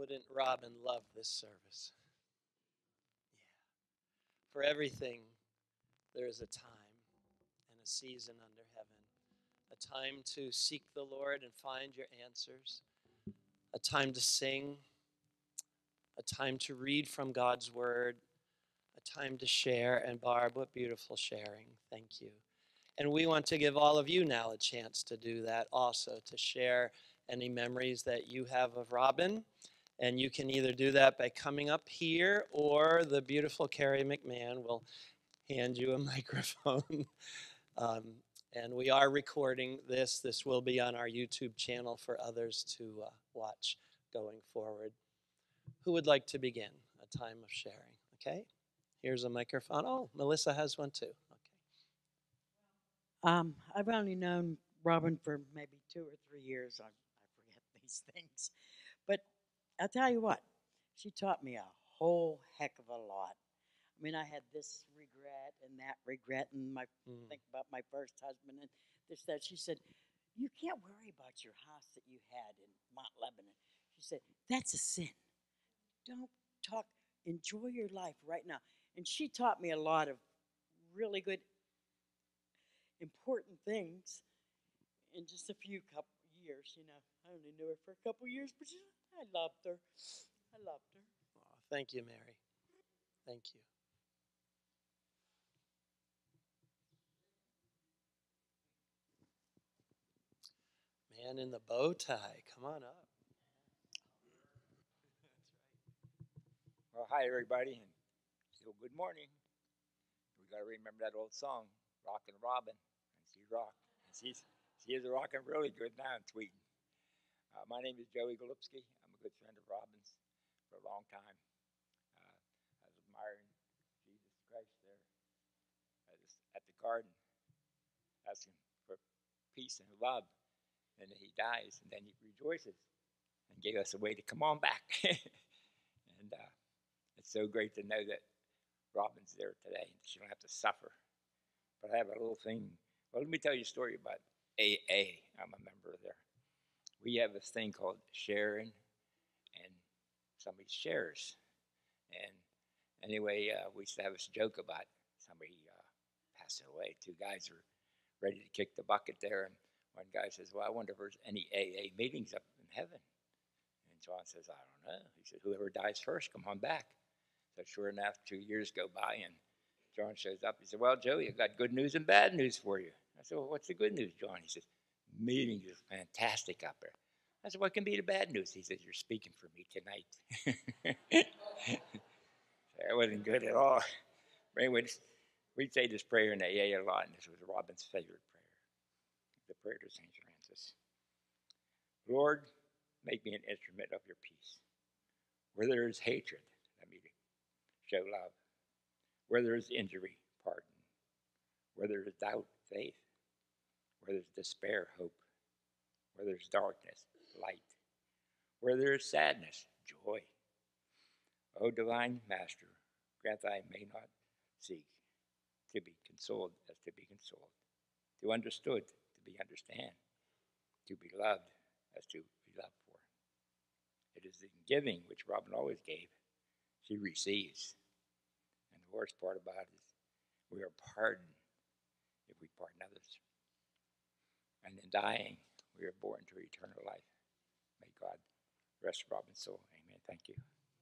Wouldn't Robin love this service? Yeah. For everything, there is a time and a season under heaven. A time to seek the Lord and find your answers. A time to sing. A time to read from God's word. A time to share. And Barb, what beautiful sharing. Thank you. And we want to give all of you now a chance to do that also, to share any memories that you have of Robin. And you can either do that by coming up here, or the beautiful Carrie McMahon will hand you a microphone. um, and we are recording this. This will be on our YouTube channel for others to watch going forward. Who would like to begin a time of sharing? Okay, here's a microphone. Oh, Melissa has one too. I've only known Robin for maybe 2 or 3 years. I forget these things. But I'll tell you what, she taught me a whole heck of a lot. I mean, I had this regret and that regret, and think about my first husband and this, that. She said, you can't worry about your house that you had in Mount Lebanon. She said, that's a sin. Don't talk, enjoy your life right now. And she taught me a lot of really good important things in just a few couple years. I only knew her for a couple years, but I loved her. I loved her. Oh, thank you, Mary. Thank you. Man in the bow tie, come on up. Well, hi everybody, and still good morning. We got to remember that old song, "Rockin' Robin," and she rocked. And she is rocking really good now in Sweden. My name is Joey Golupski. I'm a good friend of Robin's for a long time. I was admiring Jesus Christ there at the garden, asking for peace and love, and then he dies, and then he rejoices and gave us a way to come on back. And it's so great to know that Robin's there today. She don't have to suffer. But I have a little thing. Well, let me tell you a story about AA. I'm a member there. We have this thing called sharing, and somebody shares. And anyway, we used to have this joke about somebody passing away. 2 guys are ready to kick the bucket there, and one guy says, well, I wonder if there's any AA meetings up in heaven. And John says, I don't know. He said, whoever dies first, come on back. So sure enough, 2 years go by, and John shows up. He said, well, Joey, I've got good news and bad news for you. I said, well, what's the good news, John? He says, meetings is fantastic up there. I said, what can be the bad news? He says, you're speaking for me tonight. That wasn't good at all. But anyway, we'd say this prayer in AA a lot, and this was Robin's favorite prayer. The prayer to St. Francis. Lord, make me an instrument of your peace. Where there is hatred, let me show love. Where there is injury, pardon. Where there is doubt, faith. Where there's despair, hope. Where there's darkness, light. Where there is sadness, joy. O divine Master, grant I may not seek to be consoled as to be consoled, to understood, to be understand, to be loved as to be loved for. It is in giving, which Robin always gave, she receives. And the worst part about it is we are pardoned if we pardon others. And in dying, we are born to eternal life. May God rest Robin's soul. Amen. Thank you.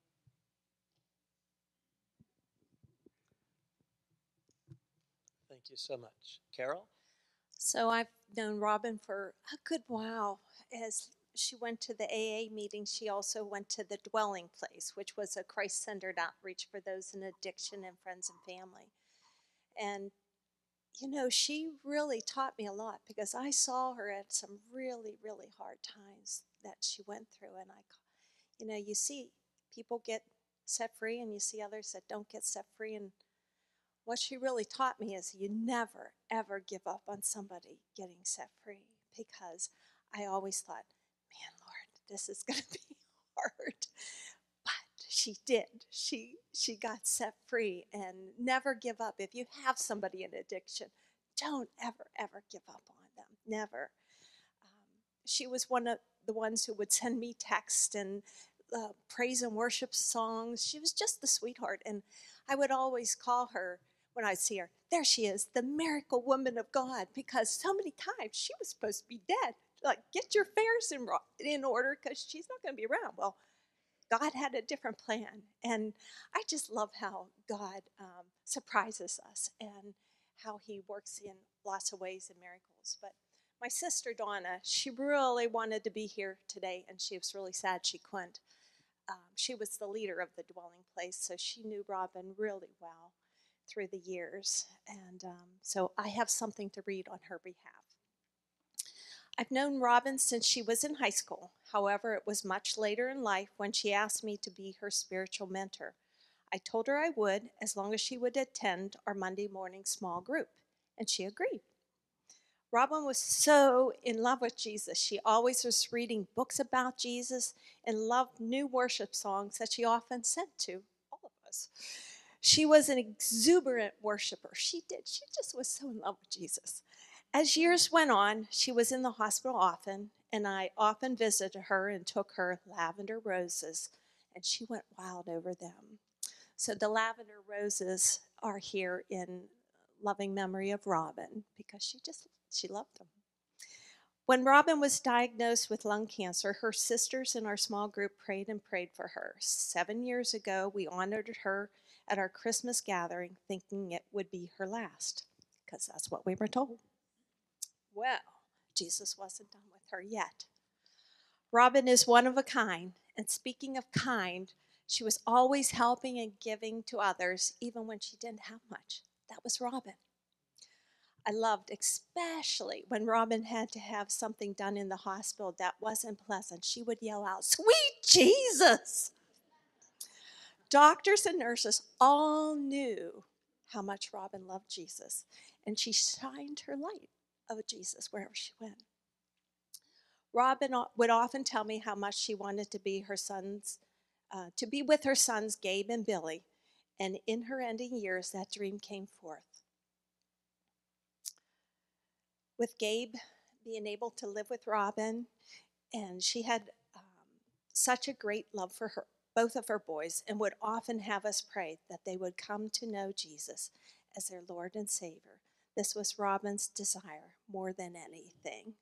Thank you so much. Carol? So I've known Robin for a good while. As she went to the AA meeting, she also went to the Dwelling Place, which was a Christ-centered outreach for those in addiction and friends and family. And, she really taught me a lot, because I saw her at some really, really hard times that she went through. And you see people get set free, and you see others that don't get set free. And what she really taught me is you never, ever give up on somebody getting set free, because I always thought, man, Lord, this is going to be hard. But she did. She got set free. And never give up. If you have somebody in addiction, don't ever, ever give up on them. Never. She was one of the ones who would send me texts and praise and worship songs. She was just the sweetheart. And I would always call her when I'd see her, there she is, the miracle woman of God, because so many times she was supposed to be dead. Like, get your affairs in order because she's not going to be around. Well, God had a different plan. And I just love how God surprises us and how he works in lots of ways and miracles. But my sister Donna, she really wanted to be here today, and she was really sad she couldn't. She was the leader of the dwelling place, so she knew Robin really well through the years. And so I have something to read on her behalf. I've known Robin since she was in high school. However, it was much later in life when she asked me to be her spiritual mentor. I told her I would, as long as she would attend our Monday morning small group, and she agreed. Robin was so in love with Jesus. She always was reading books about Jesus and loved new worship songs that she often sent to all of us. She was an exuberant worshiper. She just was so in love with Jesus. As years went on, she was in the hospital often, and I often visited her and took her lavender roses, and she went wild over them. So the lavender roses are here in loving memory of Robin because she loved them. When Robin was diagnosed with lung cancer, her sisters in our small group prayed and prayed for her. 7 years ago, we honored her at our Christmas gathering, thinking it would be her last, because that's what we were told. Well, Jesus wasn't done with her yet. Robin is one of a kind, and speaking of kind, she was always helping and giving to others, even when she didn't have much. That was Robin. I loved especially when Robin had to have something done in the hospital that wasn't pleasant. She would yell out, "Sweet Jesus!" Doctors and nurses all knew how much Robin loved Jesus, and she shined her light of Jesus wherever she went. Robin would often tell me how much she wanted to be with her sons, Gabe and Billy, and in her ending years, that dream came forth. With Gabe being able to live with Robin, and she had such a great love for both of her boys, and would often have us pray that they would come to know Jesus as their Lord and Savior. This was Robin's desire more than anything.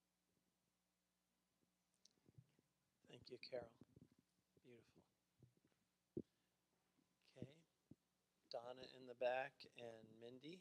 Thank you, Carol. Beautiful. Okay. Donna in the back and Mindy.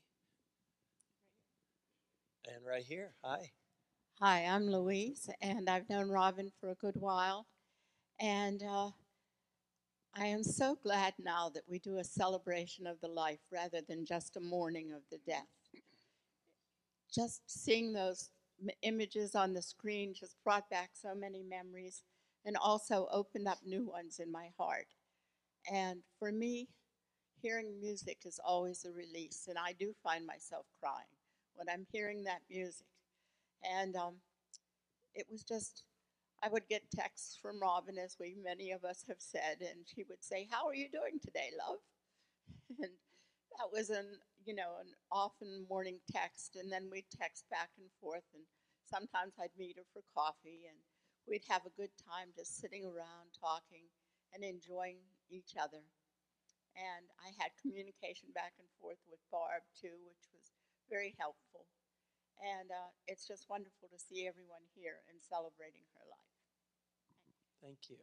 And right here. Hi. Hi, I'm Louise, and I've known Robin for a good while. And I am so glad now that we do a celebration of the life rather than just a mourning of the death. Just seeing those images on the screen just brought back so many memories and also opened up new ones in my heart. And for me, hearing music is always a release, and I do find myself crying when I'm hearing that music. And it was just, I would get texts from Robin, as many of us have said, and she would say, "How are you doing today, love?" And that was an often morning text, and then we'd text back and forth, and sometimes I'd meet her for coffee, and we'd have a good time just sitting around talking and enjoying each other. And I had communication back and forth with Barb too, which was very helpful. And it's just wonderful to see everyone here and celebrating her life. Thank you.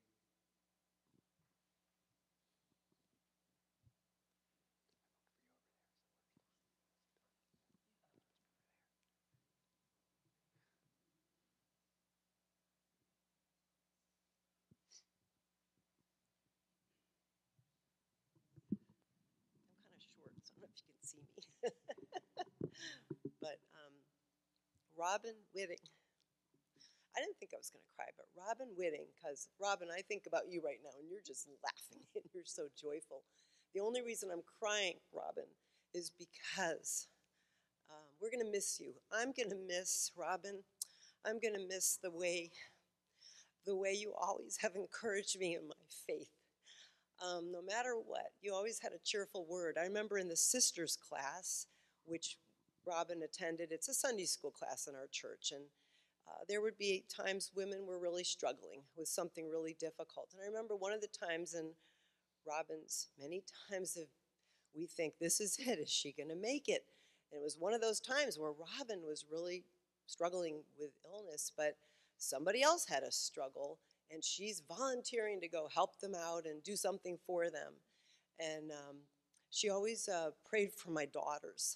I'm kind of short, so I don't know if you can see me. But Robin Witting. I didn't think I was going to cry, but Robin Witting, because Robin, I think about you right now, and you're just laughing, and you're so joyful. The only reason I'm crying, Robin, is because we're going to miss you. I'm going to miss Robin. I'm going to miss the way you always have encouraged me in my faith. No matter what, you always had a cheerful word. I remember in the sisters class, which Robin attended, it's a Sunday school class in our church, and there would be times women were really struggling with something really difficult. And I remember one of the times in Robin's many times of we think, this is it, is she going to make it? And it was one of those times where Robin was really struggling with illness, but somebody else had a struggle, and she's volunteering to go help them out and do something for them. And she always prayed for my daughters.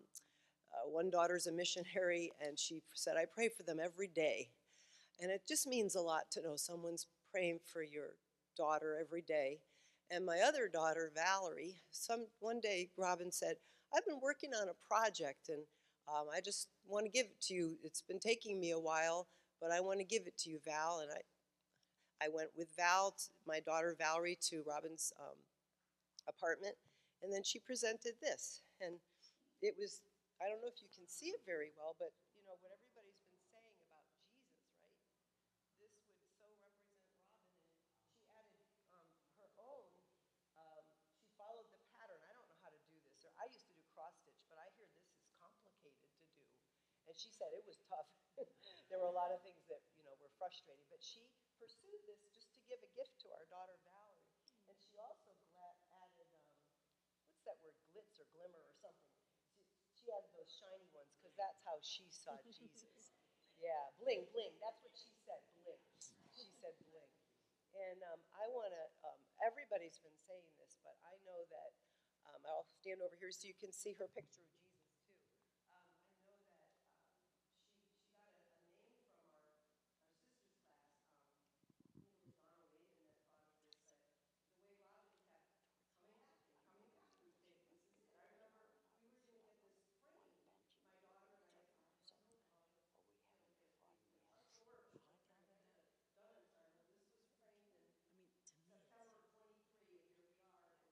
One daughter's a missionary, and she said, I pray for them every day. And it just means a lot to know someone's praying for your daughter every day. And my other daughter, Valerie, one day Robin said, I've been working on a project, and I just want to give it to you. It's been taking me a while, but I want to give it to you, Val. And I went with my daughter Valerie, to Robin's apartment, and then she presented this. And it was, I don't know if you can see it very well, but you know what everybody's been saying about Jesus, right? This would so represent Robin, and she added her own. She followed the pattern. I don't know how to do this. Or I used to do cross stitch, but I hear this is complicated to do. And she said it was tough. There were a lot of things that were frustrating, but she pursued this just to give a gift to our daughter Valerie. And she also added what's that word, glitz or glimmer or something. She added those shiny ones because that's how she saw Jesus. Yeah, bling, bling. That's what she said, bling. She said bling. And I want to, everybody's been saying this, but I know that, I'll stand over here so you can see her picture of Jesus too. I know that she got a name from our sister's class. I think it was Donna Wayman that thought of this, that the way Robin kept coming back, we would think, this is it. I remember we were going to get this frame. My daughter and I thought, I don't know, Robin, we trust the Lord. We're trying to get it done. So I know this was framed in September of 23, and here we are. And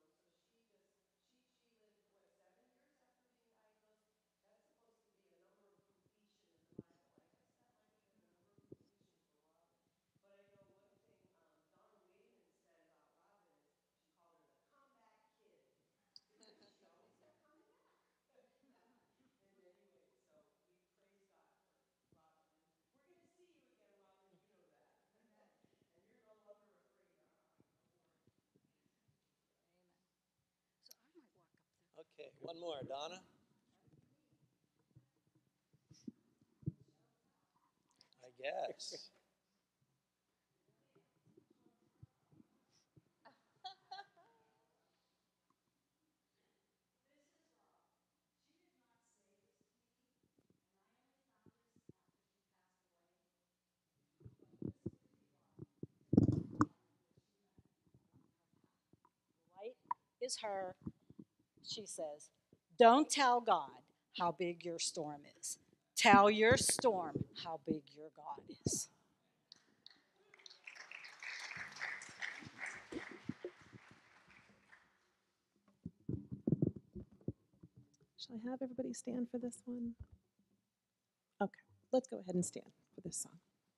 so she lived, what, 7 years after being diagnosed? That's supposed to be a number of completion in the Bible. I guess that might have been a number of completion for Robin. But I know one thing Donna Wayman said about Robin is she called her the comeback kid, because she always kept coming back. In many ways. So we praise God for Robin. And we're going to see you again, Robin. You know that. And you're no longer afraid to run. Don't worry. Okay, one more, Donna. I guess. Light is her. She says, don't tell God how big your storm is. Tell your storm how big your God is. Shall I have everybody stand for this one? Okay, let's go ahead and stand for this song.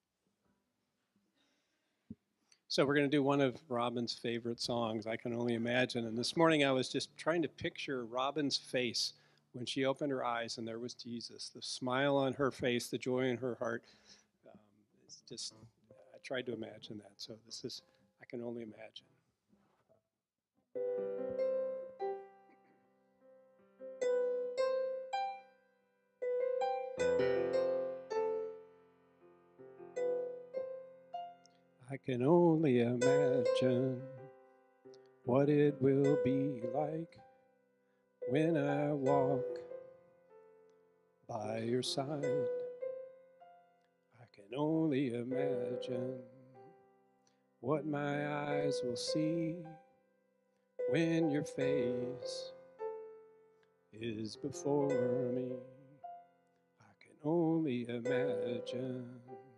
So we're going to do one of Robin's favorite songs, I Can Only Imagine. And this morning I was just trying to picture Robin's face when she opened her eyes and there was Jesus. The smile on her face, the joy in her heart. It's just, I tried to imagine that. So this is I Can Only Imagine. I can only imagine what it will be like when I walk by your side. I can only imagine what my eyes will see when your face is before me. I can only imagine.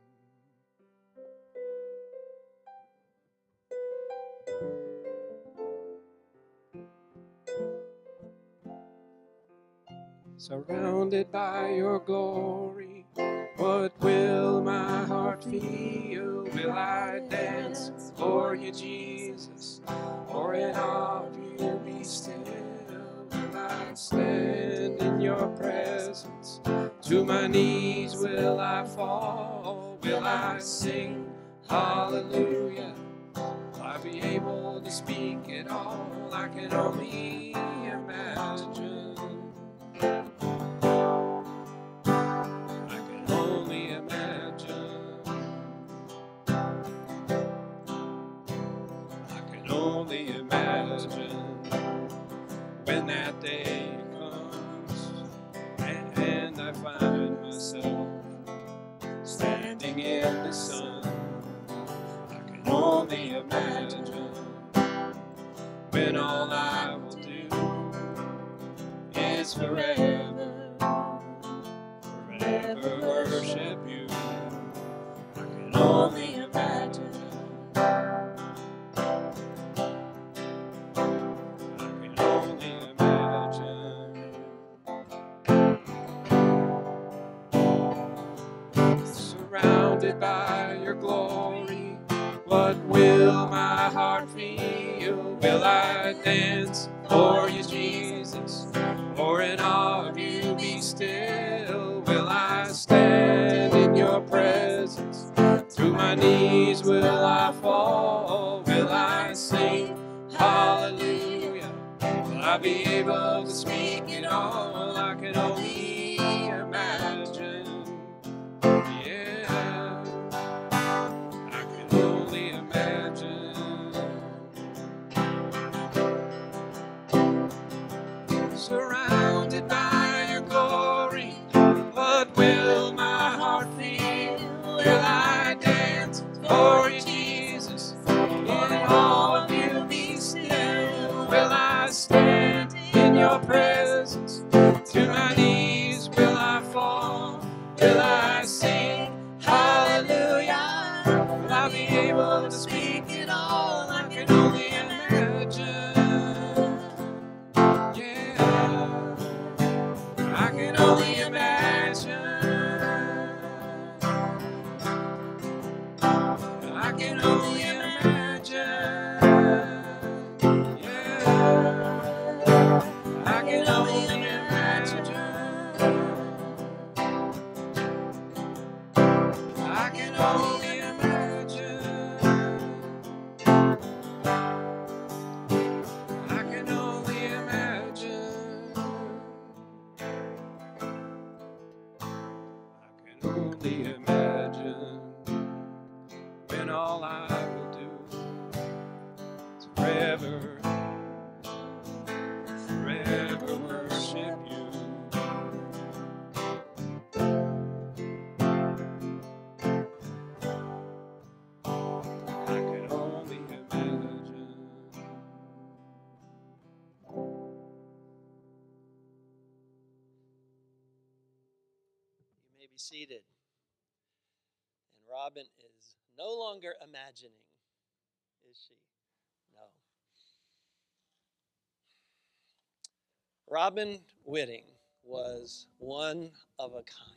Surrounded by your glory, what will my heart feel? Will I dance for you, Jesus, or in awe of you be still? Will I stand in your presence To my knees will I fall, will I sing hallelujah? Will I be able to speak it all? I can only imagine. I can only imagine. I can only imagine when that day comes and I find myself standing in the sun. I can only imagine when all I will do is forever, forever worship you. I can only imagine. I can only imagine. Surrounded by your glory, what will my heart feel? Will I dance for you, Jesus, or in awe of you be still? Will I stand in your presence? To my knees will I fall? Will I sing hallelujah? Will I be able to speak it all? I can only imagine. Yeah, I can only imagine. Surrounded by your glory, what will my heart feel? Will I dance for you, Jesus? In all of you be still. Will I stand in your presence? To my knees will I fall? Will I sing hallelujah? Will I be able to speak it all? I can only imagine. Yeah, I can only imagine. I can only imagine. Yeah, I can only imagine. I can only imagine. I can only imagine. I can only imagine when all I will do is forever, forever worship you. I can only imagine. You may be seated. And Robin is no longer imagining, is she? No. Robin Witting was one of a kind.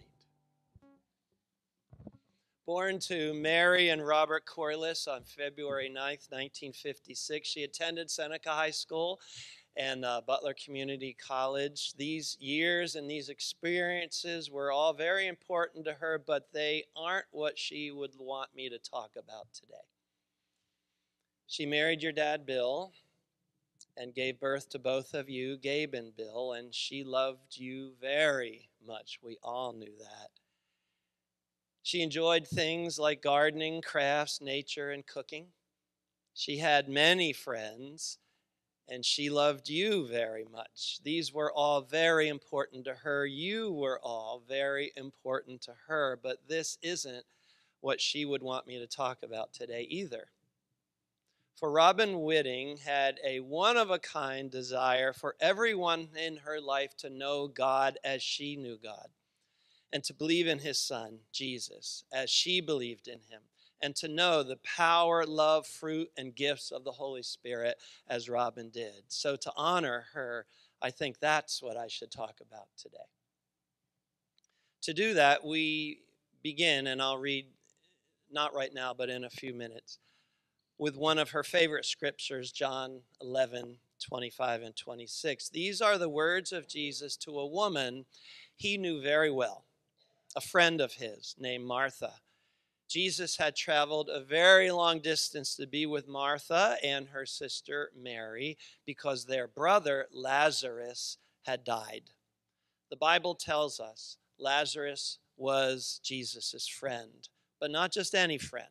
Born to Mary and Robert Corliss on February 9th, 1956, she attended Seneca High School and Butler Community College. These years and these experiences were all very important to her, but they aren't what she would want me to talk about today. She married your dad, Bill, and gave birth to both of you, Gabe and Bill, and she loved you very much. We all knew that. She enjoyed things like gardening, crafts, nature, and cooking. She had many friends, and she loved you very much. These were all very important to her. You were all very important to her, but this isn't what she would want me to talk about today either. For Robin Witting had a one-of-a-kind desire for everyone in her life to know God as she knew God, and to believe in his son, Jesus, as she believed in him, and to know the power, love, fruit, and gifts of the Holy Spirit as Robin did. So to honor her, I think that's what I should talk about today. To do that, we begin, and I'll read, not right now, but in a few minutes, with one of her favorite scriptures, John 11:25 and 26. These are the words of Jesus to a woman he knew very well. a friend of his named Martha. Jesus had traveled a very long distance to be with Martha and her sister Mary because their brother Lazarus had died. The Bible tells us Lazarus was Jesus' friend, but not just any friend.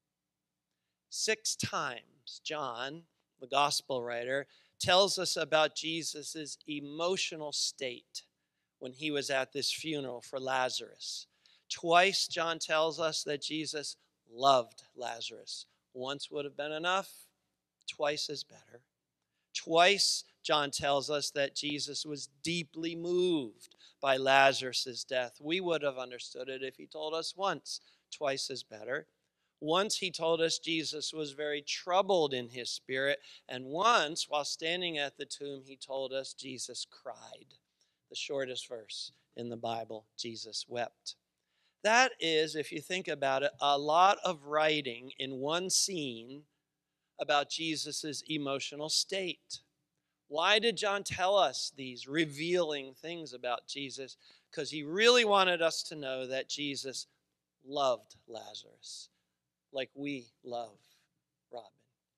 6 times, John, the gospel writer, tells us about Jesus' emotional state when he was at this funeral for Lazarus. Twice, John tells us that Jesus loved Lazarus. Once would have been enough, twice is better. Twice, John tells us that Jesus was deeply moved by Lazarus' death. We would have understood it if he told us once. Twice is better. Once he told us Jesus was very troubled in his spirit. And once, while standing at the tomb, he told us Jesus cried. The shortest verse in the Bible, Jesus wept. That is, if you think about it, a lot of writing in one scene about Jesus' emotional state. Why did John tell us these revealing things about Jesus? Because he really wanted us to know that Jesus loved Lazarus like we love Robin.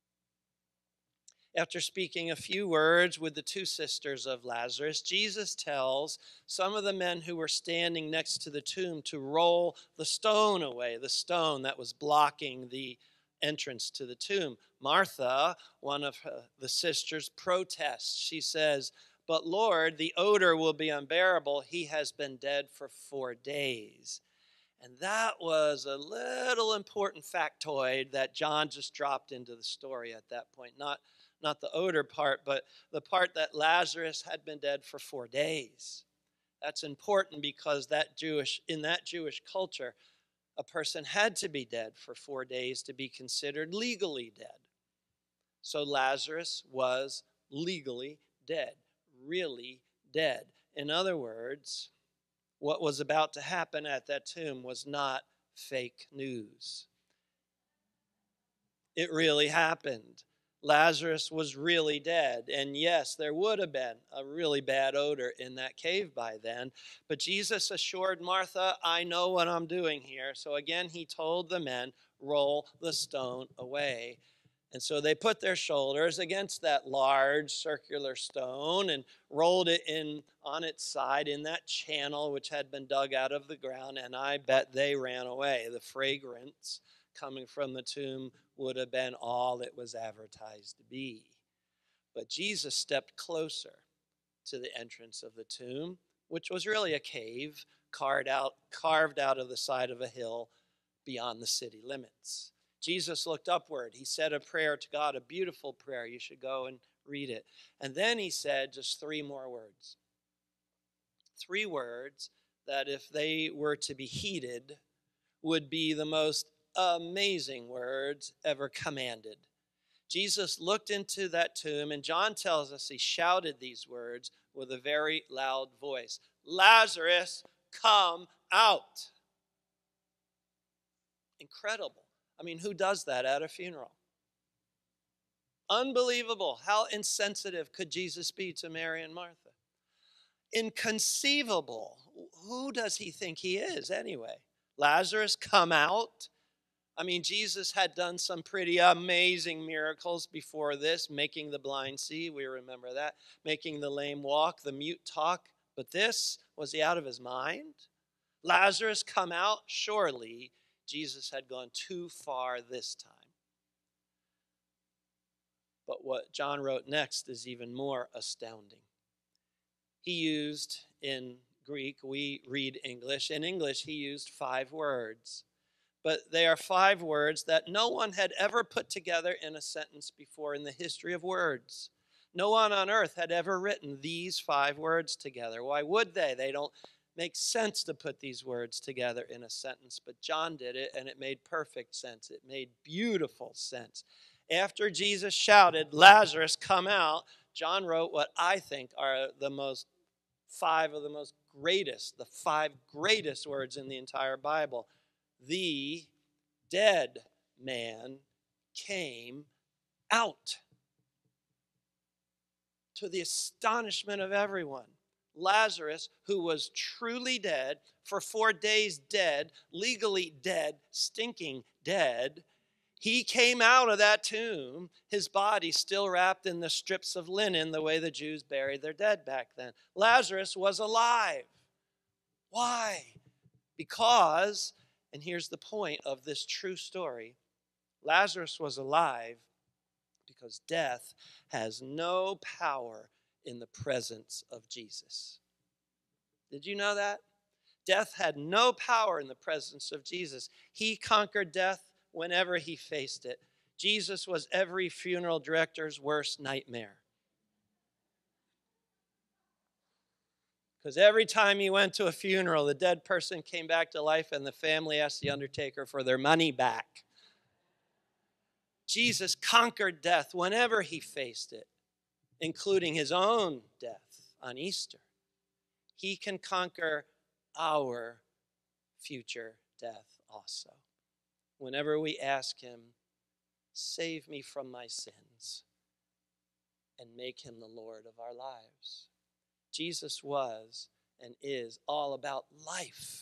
After speaking a few words with the 2 sisters of Lazarus, Jesus tells some of the men who were standing next to the tomb to roll the stone away, the stone that was blocking the entrance to the tomb. Martha, one of the sisters, protests. She says, "But Lord, the odor will be unbearable. He has been dead for 4 days." And that was a little important factoid that John just dropped into the story at that point. Not the odor part, but the part that Lazarus had been dead for 4 days. That's important because in that Jewish culture, a person had to be dead for 4 days to be considered legally dead. So Lazarus was legally dead, really dead. In other words, what was about to happen at that tomb was not fake news. It really happened. Lazarus was really dead. And yes, there would have been a really bad odor in that cave by then. But Jesus assured Martha, "I know what I'm doing here." So again, he told the men, "Roll the stone away." And so they put their shoulders against that large circular stone and rolled it in on its side in that channel which had been dug out of the ground. And I bet they ran away. The fragrance coming from the tomb would have been all it was advertised to be. But Jesus stepped closer to the entrance of the tomb, which was really a cave carved out of the side of a hill beyond the city limits. Jesus looked upward. He said a prayer to God, a beautiful prayer. You should go and read it. And then he said just 3 more words. 3 words that, if they were to be heeded, would be the most amazing words ever commanded. Jesus looked into that tomb, and John tells us he shouted these words with a very loud voice: "Lazarus, come out." Incredible. I mean, who does that at a funeral? Unbelievable. How insensitive could Jesus be to Mary and Martha? Inconceivable. Who does he think he is anyway? Lazarus, come out. I mean, Jesus had done some pretty amazing miracles before this, making the blind see, we remember that, making the lame walk, the mute talk. But this, was he out of his mind? Lazarus, come out. Surely Jesus had gone too far this time. But what John wrote next is even more astounding. He used, in Greek, we read English. In English, he used 5 words. But they are 5 words that no one had ever put together in a sentence before in the history of words. No one on earth had ever written these 5 words together. Why would they? They don't make sense to put these words together in a sentence. But John did it, and it made perfect sense. It made beautiful sense. After Jesus shouted, "Lazarus, come out," John wrote what I think are the 5 of the most greatest, the 5 greatest words in the entire Bible. The dead man came out. To the astonishment of everyone, Lazarus, who was truly dead, for 4 days dead, legally dead, stinking dead, he came out of that tomb, his body still wrapped in the strips of linen, the way the Jews buried their dead back then. Lazarus was alive. Why? Because, and here's the point of this true story, Lazarus was alive because death has no power in the presence of Jesus. Did you know that? Death had no power in the presence of Jesus. He conquered death whenever he faced it. Jesus was every funeral director's worst nightmare. Because every time he went to a funeral, the dead person came back to life and the family asked the undertaker for their money back. Jesus conquered death whenever he faced it, including his own death on Easter. He can conquer our future death also. Whenever we ask him, save me from my sins, and make him the Lord of our lives. Jesus was and is all about life.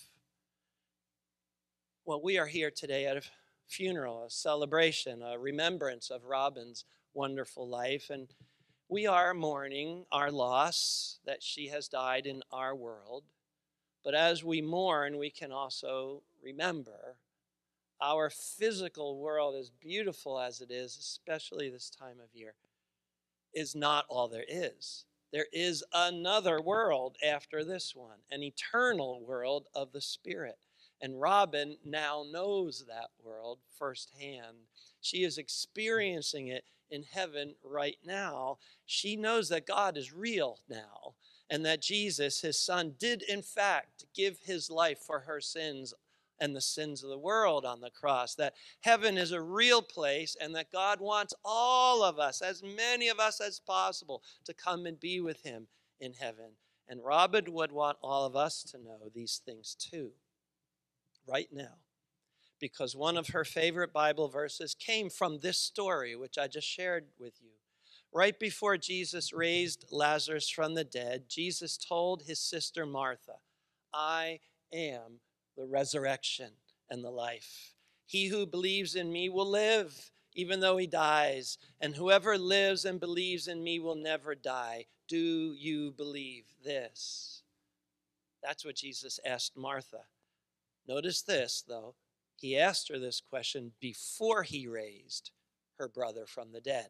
Well, we are here today at a funeral, a celebration, a remembrance of Robin's wonderful life, and we are mourning our loss that she has died in our world. But as we mourn, we can also remember our physical world, as beautiful as it is, especially this time of year, is not all there is. There is another world after this one, an eternal world of the Spirit. And Robin now knows that world firsthand. She is experiencing it in heaven right now. She knows that God is real now, and that Jesus, his son, did in fact give his life for her sins and the sins of the world on the cross, that heaven is a real place, and that God wants all of us, as many of us as possible, to come and be with him in heaven. And Robin would want all of us to know these things too, right now, because one of her favorite Bible verses came from this story, which I just shared with you. Right before Jesus raised Lazarus from the dead, Jesus told his sister Martha, I am the resurrection and the life. He who believes in me will live, even though he dies. And whoever lives and believes in me will never die. Do you believe this? That's what Jesus asked Martha. Notice this, though. He asked her this question before he raised her brother from the dead.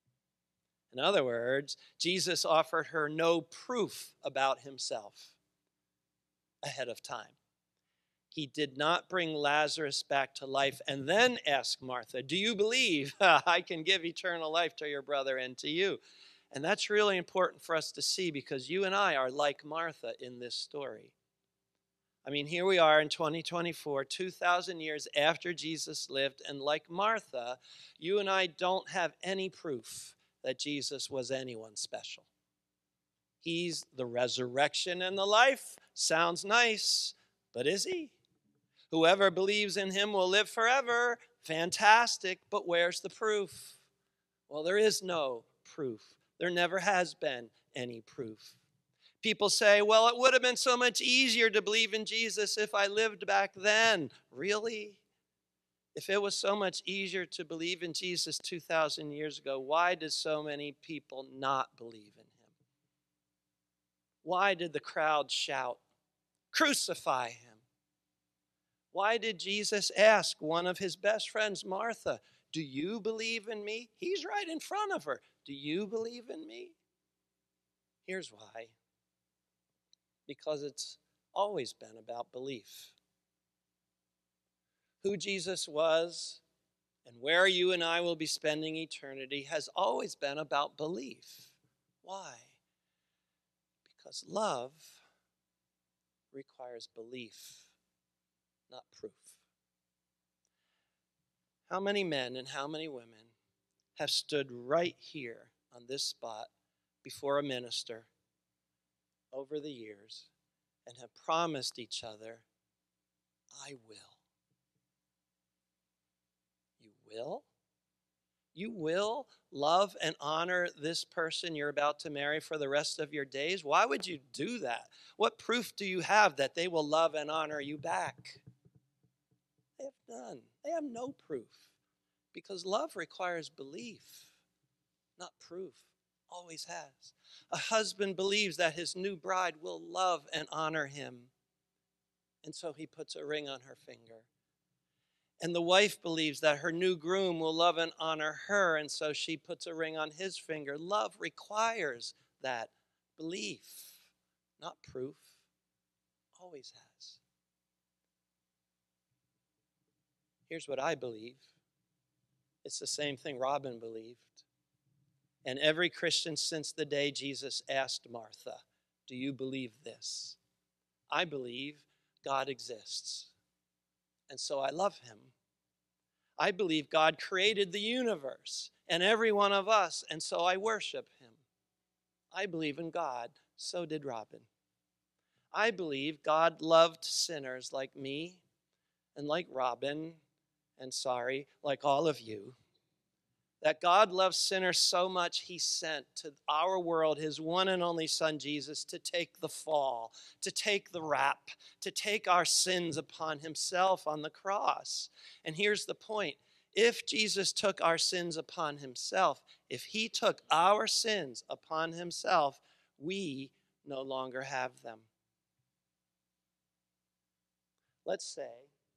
In other words, Jesus offered her no proof about himself ahead of time. He did not bring Lazarus back to life and then ask Martha, do you believe I can give eternal life to your brother and to you? And that's really important for us to see, because you and I are like Martha in this story. I mean, here we are in 2024, 2,000 years after Jesus lived, and like Martha, you and I don't have any proof that Jesus was anyone special. He's the resurrection and the life. Sounds nice, but is he? Whoever believes in him will live forever. Fantastic, but where's the proof? Well, there is no proof. There never has been any proof. People say, well, it would have been so much easier to believe in Jesus if I lived back then. Really? If it was so much easier to believe in Jesus 2,000 years ago, why did so many people not believe in him? Why did the crowd shout, crucify him? Why did Jesus ask one of his best friends, Martha, do you believe in me? He's right in front of her. Do you believe in me? Here's why. Because it's always been about belief. Who Jesus was and where you and I will be spending eternity has always been about belief. Why? Because love requires belief, not proof. How many men and how many women have stood right here on this spot before a minister over the years and have promised each other, I will. You will? You will love and honor this person you're about to marry for the rest of your days? Why would you do that? What proof do you have that they will love and honor you back? They have none. They have no proof, because love requires belief, not proof. Always has. A husband believes that his new bride will love and honor him, and so he puts a ring on her finger. And the wife believes that her new groom will love and honor her, and so she puts a ring on his finger. Love requires that belief, not proof. Always has. Here's what I believe. It's the same thing Robin believed. And every Christian since the day Jesus asked Martha, do you believe this? I believe God exists, and so I love him. I believe God created the universe and every one of us, and so I worship him. I believe in God, so did Robin. I believe God loved sinners like me and like Robin, and like all of you. That God loves sinners so much he sent to our world his one and only son Jesus to take the fall, to take the rap, to take our sins upon himself on the cross. And here's the point. If Jesus took our sins upon himself, if he took our sins upon himself, we no longer have them. Let's say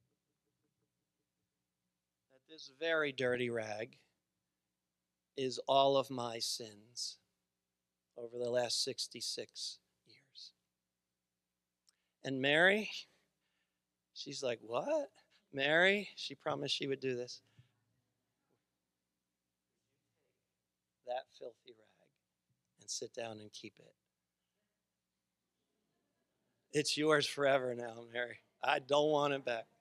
that this very dirty rag is all of my sins over the last 66 years. And Mary, she's like, what? Mary, she promised she would do this. That filthy rag and sit down and keep it. It's yours forever now, Mary. I don't want it back.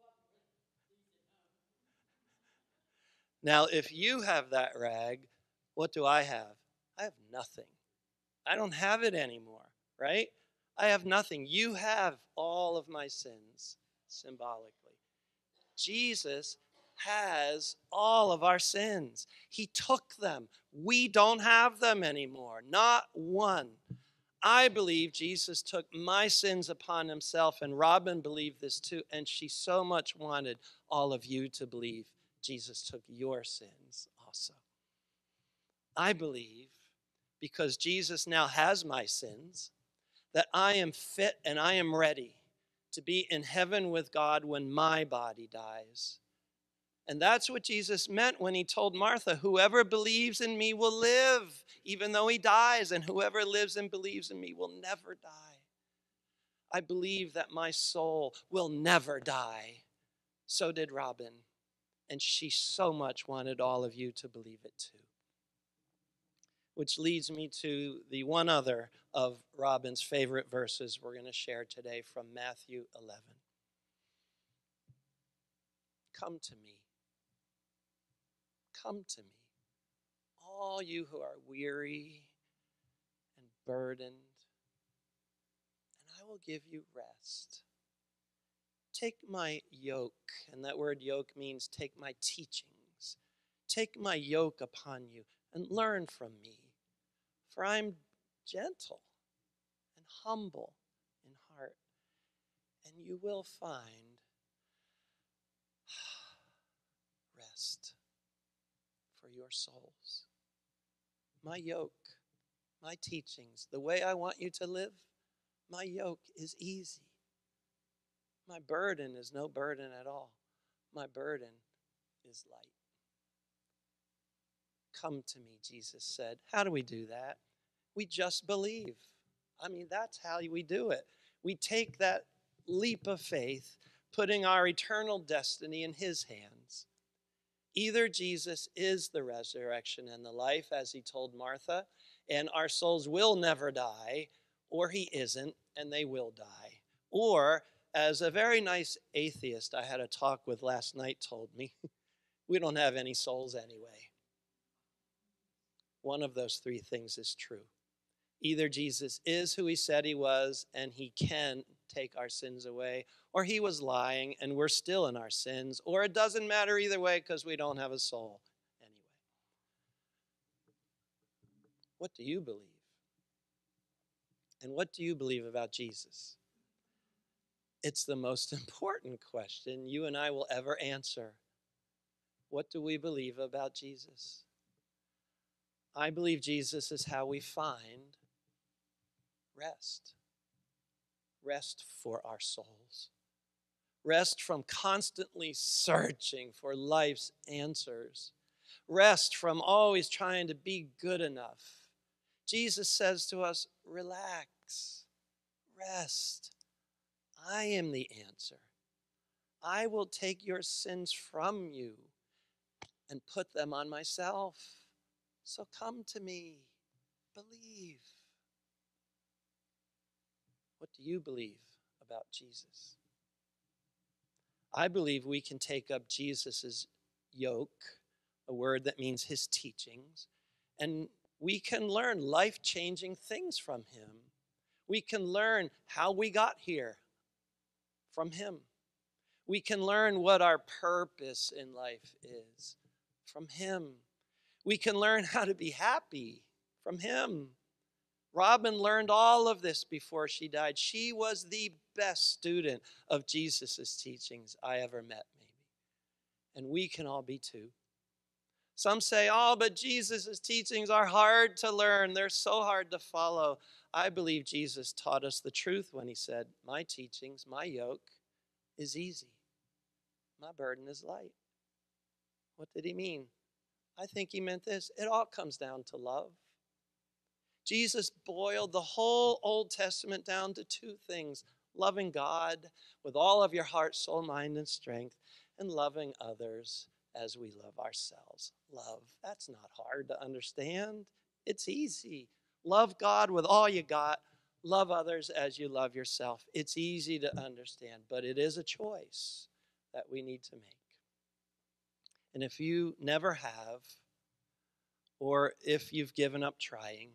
Now, if you have that rag, what do I have? I have nothing. I don't have it anymore, right? I have nothing. You have all of my sins, symbolically. Jesus has all of our sins. He took them. We don't have them anymore, not one. I believe Jesus took my sins upon himself, and Robin believed this too, and she so much wanted all of you to believe Jesus took your sins also. I believe, because Jesus now has my sins, that I am fit and I am ready to be in heaven with God when my body dies. And that's what Jesus meant when he told Martha, whoever believes in me will live, even though he dies, and whoever lives and believes in me will never die. I believe that my soul will never die. So did Robin, and she so much wanted all of you to believe it too. Which leads me to the one other of Robin's favorite verses we're going to share today from Matthew 11. Come to me. Come to me, all you who are weary and burdened, and I will give you rest. Take my yoke, and that word yoke means take my teachings. Take my yoke upon you and learn from me, for I'm gentle and humble in heart, and you will find rest for your souls. My yoke, my teachings, the way I want you to live, my yoke is easy. My burden is no burden at all. My burden is light. Come to me, Jesus said. How do we do that? We just believe. That's how we do it. We take that leap of faith, putting our eternal destiny in his hands. Either Jesus is the resurrection and the life, as he told Martha, and our souls will never die, or he isn't, and they will die. Or, as a very nice atheist I had a talk with last night told me, we don't have any souls anyway. One of those three things is true. Either Jesus is who he said he was, and he can take our sins away, or he was lying and we're still in our sins, or it doesn't matter either way because we don't have a soul anyway. What do you believe? And what do you believe about Jesus? It's the most important question you and I will ever answer. What do we believe about Jesus? I believe Jesus is how we find rest. Rest for our souls. Rest from constantly searching for life's answers. Rest from always trying to be good enough. Jesus says to us, relax, rest. I am the answer. I will take your sins from you and put them on myself. So come to me, believe. What do you believe about Jesus? I believe we can take up Jesus' yoke, a word that means his teachings, and we can learn life-changing things from him. We can learn how we got here from him. We can learn what our purpose in life is from him. We can learn how to be happy from him. Robin learned all of this before she died. She was the best student of Jesus' teachings I ever met, maybe. And we can all be too. Some say, oh, but Jesus' teachings are hard to learn. They're so hard to follow. I believe Jesus taught us the truth when he said, my teachings, my yoke is easy. My burden is light. What did he mean? I think he meant this. It all comes down to love. Jesus boiled the whole Old Testament down to two things: loving God with all of your heart, soul, mind, and strength, and loving others as we love ourselves. Love, that's not hard to understand. It's easy. Love God with all you got. Love others as you love yourself. It's easy to understand, but it is a choice that we need to make. And if you never have, or if you've given up trying,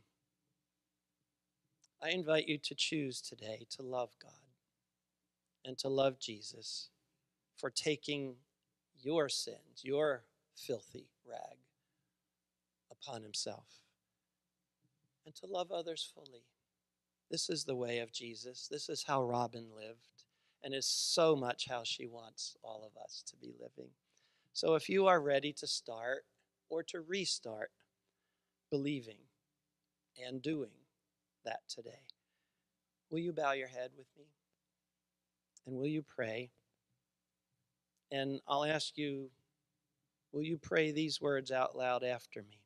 I invite you to choose today to love God and to love Jesus for taking your sins, your filthy rag, upon himself, and to love others fully. This is the way of Jesus. This is how Robin lived, and is so much how she wants all of us to be living. So if you are ready to start or to restart believing and doing that today, will you bow your head with me? And will you pray? And I'll ask you, will you pray these words out loud after me?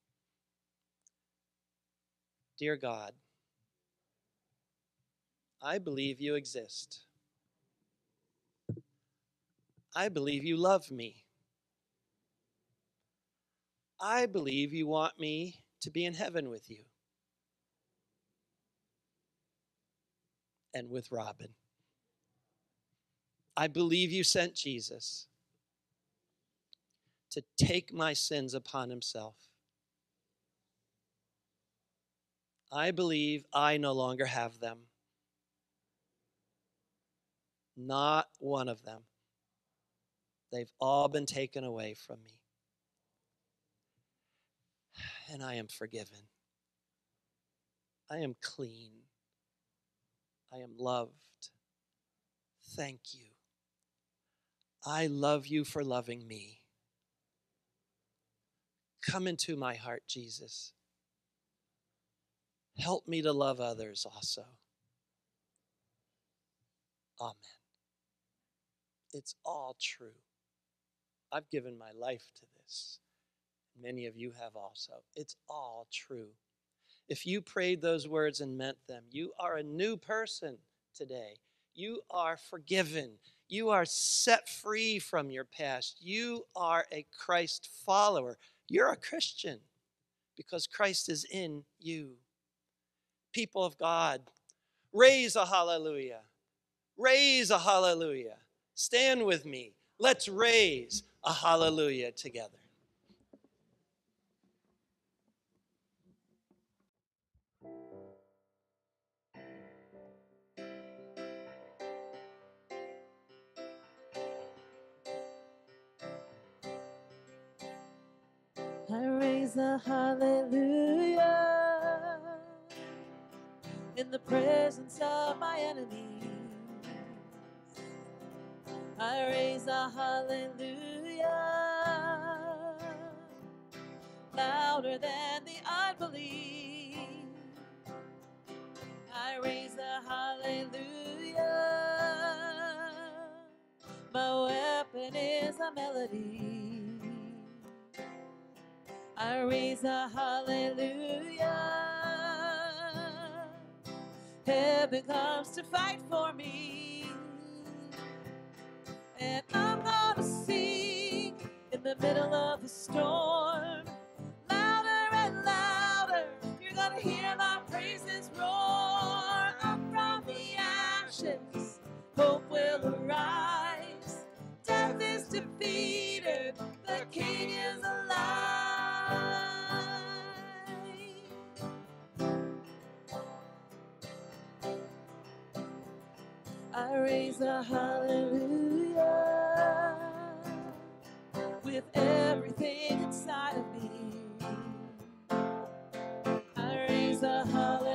Dear God, I believe you exist. I believe you love me. I believe you want me to be in heaven with you and with Robin. I believe you sent Jesus to take my sins upon himself. I believe I no longer have them. Not one of them. They've all been taken away from me. And I am forgiven. I am clean. I am loved. Thank you. I love you for loving me. Come into my heart, Jesus. Help me to love others also. Amen. It's all true. I've given my life to this. Many of you have also. It's all true. If you prayed those words and meant them, you are a new person today. You are forgiven. You are set free from your past. You are a Christ follower. You're a Christian because Christ is in you. People of God, raise a hallelujah. Raise a hallelujah. Stand with me. Let's raise a hallelujah together. I raise a hallelujah. in the presence of my enemies. I raise a hallelujah louder than the unbelief. I raise a hallelujah. My weapon is a melody. I raise a hallelujah. Heaven comes to fight for me. And I'm gonna sing in the middle of the storm. Louder and louder, you're gonna hear my praises roar. Up from the ashes, hope will arise. Death is defeated, the King is alive. I raise a hallelujah with everything inside of me. I raise a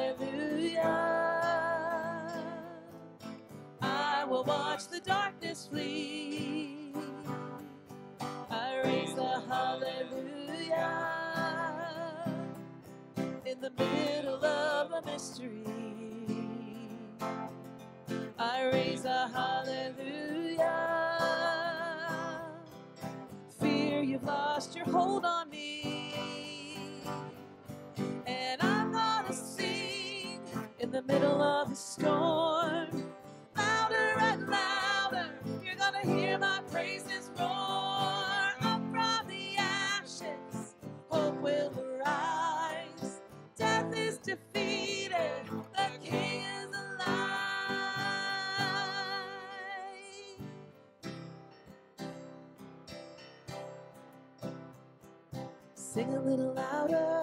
hallelujah. I will watch the darkness flee. I raise a hallelujah in the middle of a mystery. I raise a hallelujah. Fear, you've lost your hold on me. And I'm gonna sing in the middle of the storm. Louder and louder, you're gonna hear my praises roar. Up from the ashes, hope will arise. Death is defeated, the King is alive. Sing a little louder.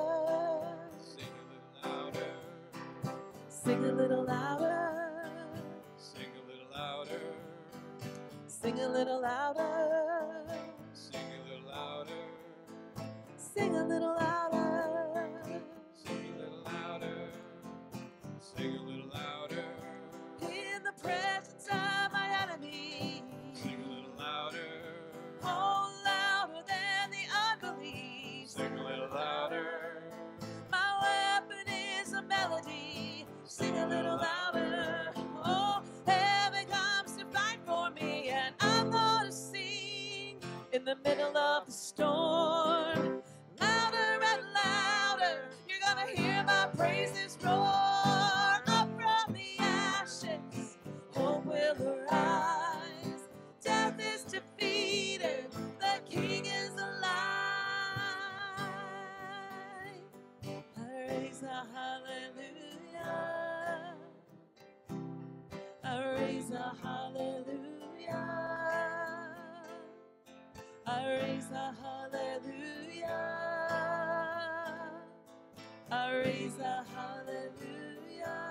Sing a little louder. Sing a little louder. Sing a little louder. Sing a little louder. Sing a little louder. Sing a little louder. Sing a little louder. In the presence of my enemy. Sing a little louder. Oh, louder than the unbelief. Sing a little louder. My weapon is a melody. Sing a little louder. Oh, heaven comes to fight for me, and I'm gonna sing in the middle of the storm. Louder and louder, you're gonna hear my praises roar. Up from the ashes, hope will arise. Death is defeated, the King is alive. I raise a hallelujah. I raise a hallelujah. I raise a hallelujah. I raise a hallelujah.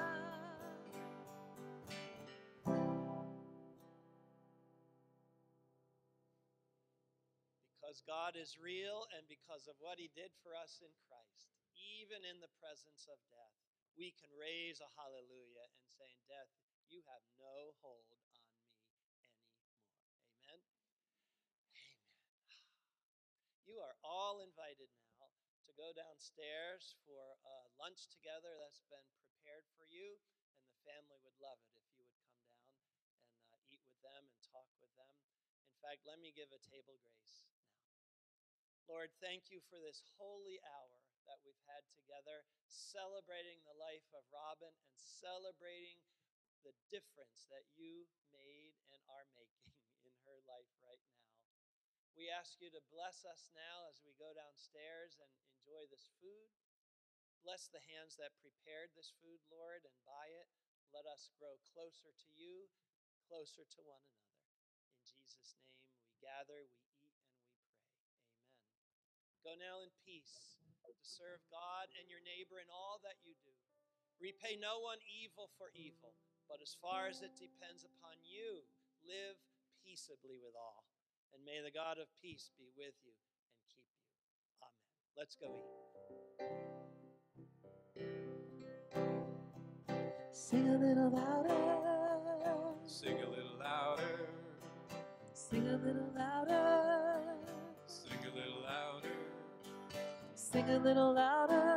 Because God is real and because of what he did for us in Christ, even in the presence of death, we can raise a hallelujah and saying, death, you have no hold on me anymore. Amen? Amen. You are all invited now to go downstairs for lunch together that's been prepared for you, and the family would love it if you would come down and eat with them and talk with them. In fact, let me give a table grace now. Lord, thank you for this holy hour that we've had together, celebrating the life of Robin and celebrating the difference that you made and are making in her life right now. We ask you to bless us now as we go downstairs and enjoy this food. Bless the hands that prepared this food, Lord, and by it, let us grow closer to you, closer to one another. In Jesus' name, we gather, we eat, and we pray. Amen. Go now in peace to serve God and your neighbor in all that you do. Repay no one evil for evil, but as far as it depends upon you, live peaceably with all. And may the God of peace be with you and keep you. Amen. Let's go eat. Sing a little louder. Sing a little louder. Sing a little louder. Sing a little louder. Sing a little louder.